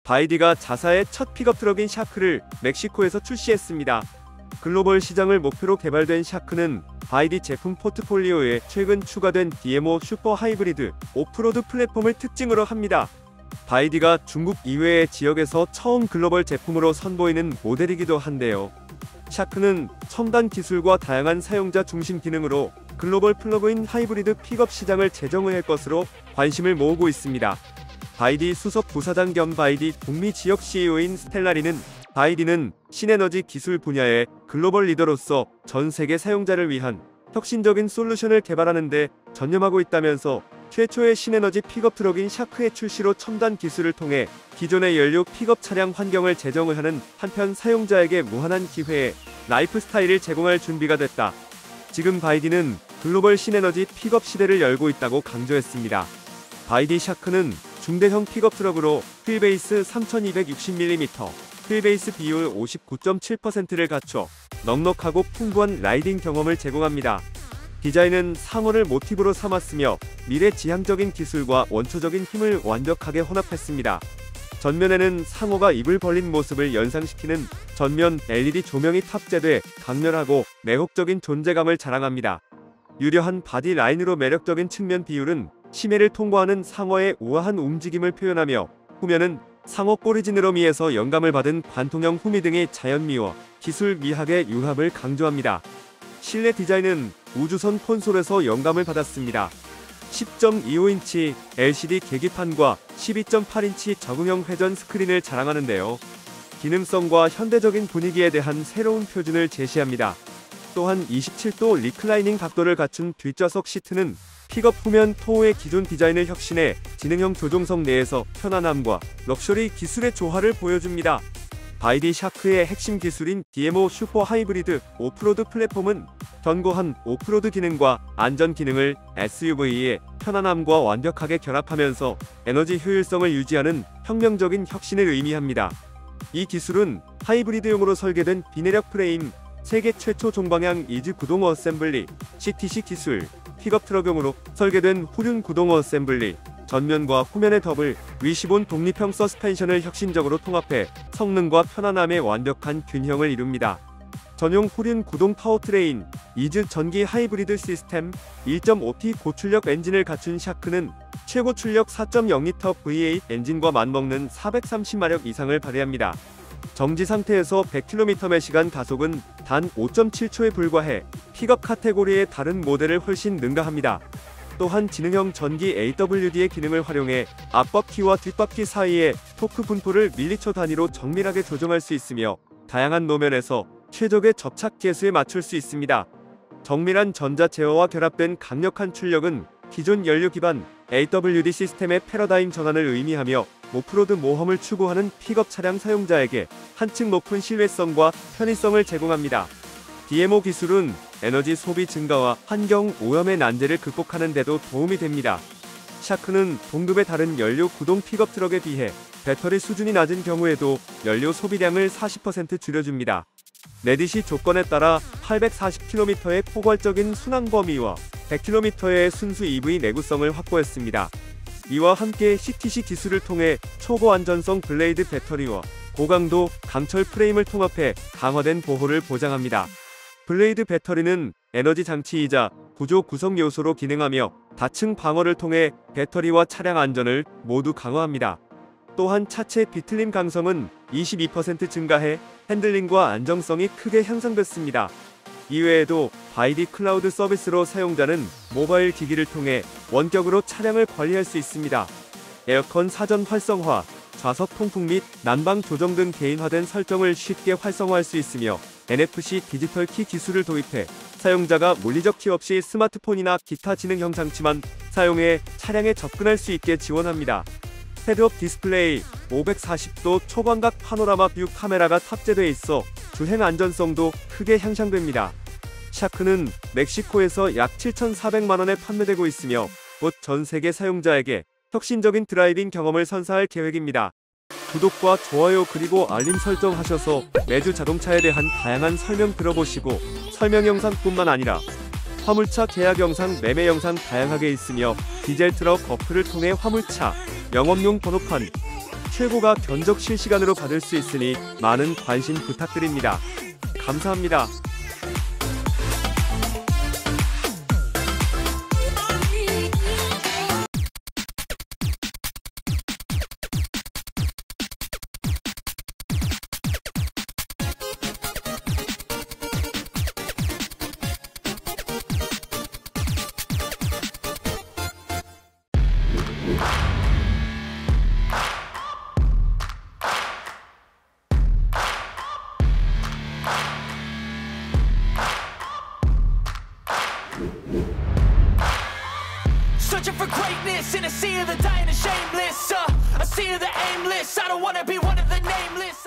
바이디가 자사의 첫 픽업 트럭인 샤크를 멕시코에서 출시했습니다. 글로벌 시장을 목표로 개발된 샤크는 바이디 제품 포트폴리오에 최근 추가된 DMO 슈퍼 하이브리드 오프로드 플랫폼을 특징으로 합니다. 바이디가 중국 이외의 지역에서 처음 글로벌 제품으로 선보이는 모델이기도 한데요. 샤크는 첨단 기술과 다양한 사용자 중심 기능으로 글로벌 플러그인 하이브리드 픽업 시장을 재정의할 것으로 관심을 모으고 있습니다. 바이디 수석 부사장 겸 바이디 북미 지역 CEO인 스텔라리는 바이디는 신에너지 기술 분야의 글로벌 리더로서 전 세계 사용자를 위한 혁신적인 솔루션을 개발하는 데 전념하고 있다면서 최초의 신에너지 픽업 트럭인 샤크의 출시로 첨단 기술을 통해 기존의 연료 픽업 차량 환경을 재정의하는 한편 사용자에게 무한한 기회의 라이프 스타일을 제공할 준비가 됐다. 지금 바이디는 글로벌 신에너지 픽업 시대를 열고 있다고 강조했습니다. 바이디 샤크는 중대형 픽업 트럭으로 휠베이스 3260mm, 휠베이스 비율 59.7%를 갖춰 넉넉하고 풍부한 라이딩 경험을 제공합니다. 디자인은 상어를 모티브로 삼았으며 미래지향적인 기술과 원초적인 힘을 완벽하게 혼합했습니다. 전면에는 상어가 입을 벌린 모습을 연상시키는 전면 LED 조명이 탑재돼 강렬하고 매혹적인 존재감을 자랑합니다. 유려한 바디 라인으로 매력적인 측면 비율은 심해를 통과하는 상어의 우아한 움직임을 표현하며 후면은 상어 오리지널미에서 영감을 받은 관통형 후미 등의 자연미와 기술 미학의 융합을 강조합니다. 실내 디자인은 우주선 콘솔에서 영감을 받았습니다. 10.25인치 LCD 계기판과 12.8인치 적응형 회전 스크린을 자랑하는데요. 기능성과 현대적인 분위기에 대한 새로운 표준을 제시합니다. 또한 27도 리클라이닝 각도를 갖춘 뒷좌석 시트는 픽업 후면 토우의 기존 디자인을 혁신해 지능형 조종석 내에서 편안함과 럭셔리 기술의 조화를 보여줍니다. 바이디 샤크의 핵심 기술인 DMO 슈퍼 하이브리드 오프로드 플랫폼은 견고한 오프로드 기능과 안전 기능을 SUV의 편안함과 완벽하게 결합하면서 에너지 효율성을 유지하는 혁명적인 혁신을 의미합니다. 이 기술은 하이브리드용으로 설계된 비내력 프레임, 세계 최초 종방향 이즈 구동 어셈블리, CTC 기술, 픽업 트럭용으로 설계된 후륜 구동 어셈블리, 전면과 후면의 더블 위시본 독립형 서스펜션을 혁신적으로 통합해 성능과 편안함의 완벽한 균형을 이룹니다. 전용 후륜 구동 파워트레인, 이즈 전기 하이브리드 시스템, 1.5T 고출력 엔진을 갖춘 샤크는 최고 출력 4.0L V8 엔진과 맞먹는 430마력 이상을 발휘합니다. 정지 상태에서 100km/시간 가속은 단 5.7초에 불과해 픽업 카테고리의 다른 모델을 훨씬 능가합니다. 또한 지능형 전기 AWD의 기능을 활용해 앞바퀴와 뒷바퀴 사이의 토크 분포를 밀리초 단위로 정밀하게 조정할 수 있으며 다양한 노면에서 최적의 접착 계수에 맞출 수 있습니다. 정밀한 전자 제어와 결합된 강력한 출력은 기존 연료 기반 AWD 시스템의 패러다임 전환을 의미하며 오프로드 모험을 추구하는 픽업 차량 사용자에게 한층 높은 신뢰성과 편의성을 제공합니다. DMO 기술은 에너지 소비 증가와 환경 오염의 난제를 극복하는 데도 도움이 됩니다. 샤크는 동급의 다른 연료 구동 픽업 트럭에 비해 배터리 수준이 낮은 경우에도 연료 소비량을 40% 줄여줍니다. 레디시 조건에 따라 840km의 포괄적인 순항 범위와 100km의 순수 EV 내구성을 확보했습니다. 이와 함께 CTC 기술을 통해 초고 안전성 블레이드 배터리와 고강도 강철 프레임을 통합해 강화된 보호를 보장합니다. 블레이드 배터리는 에너지 장치이자 구조 구성 요소로 기능하며 다층 방어를 통해 배터리와 차량 안전을 모두 강화합니다. 또한 차체 비틀림 강성은 22% 증가해 핸들링과 안정성이 크게 향상됐습니다. 이외에도 바이디 클라우드 서비스로 사용자는 모바일 기기를 통해 원격으로 차량을 관리할 수 있습니다. 에어컨 사전 활성화, 좌석 통풍 및 난방 조정 등 개인화된 설정을 쉽게 활성화할 수 있으며 NFC 디지털 키 기술을 도입해 사용자가 물리적 키 없이 스마트폰이나 기타 지능형 장치만 사용해 차량에 접근할 수 있게 지원합니다. 헤드업 디스플레이, 540도 초광각 파노라마 뷰 카메라가 탑재돼 있어 주행 안전성도 크게 향상됩니다. 샤크는 멕시코에서 약 7,400만원에 판매되고 있으며 곧 전 세계 사용자에게 혁신적인 드라이빙 경험을 선사할 계획입니다. 구독과 좋아요 그리고 알림 설정하셔서 매주 자동차에 대한 다양한 설명 들어보시고 설명 영상뿐만 아니라 화물차 계약 영상, 매매 영상 다양하게 있으며 디젤 트럭 어플을 통해 화물차, 영업용 번호판, 최고가 견적 실시간으로 받을 수 있으니 많은 관심 부탁드립니다. 감사합니다. Searching for greatness in a sea of the dying and shameless, a sea of the aimless. I don't wanna be one of the nameless.